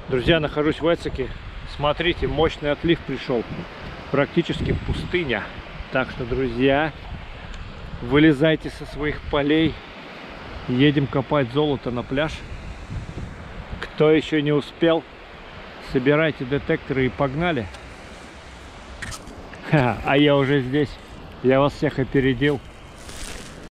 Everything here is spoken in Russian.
Друзья, нахожусь в Эцике. Смотрите, мощный отлив пришел. Практически пустыня. Так что, друзья, вылезайте со своих полей. Едем копать золото на пляж. Кто еще не успел, собирайте детекторы и погнали. А я уже здесь. Я вас всех опередил.